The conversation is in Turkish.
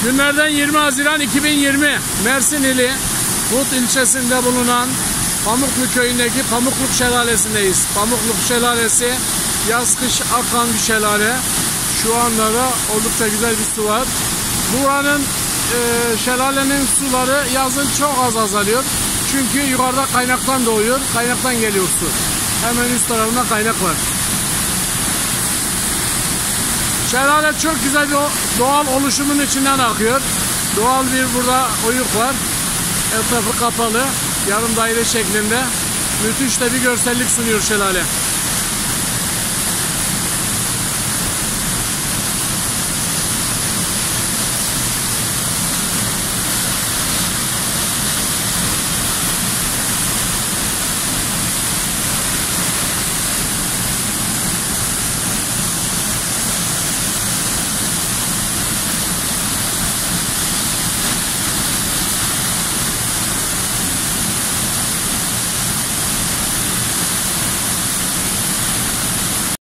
Günlerden 20 Haziran 2020 Mersin ili Kut ilçesinde bulunan Pamuklu köyündeki Pamukluk Şelalesi'ndeyiz. Pamukluk Şelalesi yaz kış akan bir şelale. Şu anda da oldukça güzel bir su var. Buranın şelalenin suları yazın çok az azalıyor. Çünkü yukarıda kaynaktan doğuyor. Kaynaktan geliyor su. Hemen üst tarafında kaynak var. Şelale çok güzel bir doğal oluşumun içinden akıyor. Doğal bir burada oyuk var. Etrafı kapalı. Yarım daire şeklinde. Müthiş de bir görsellik sunuyor şelale.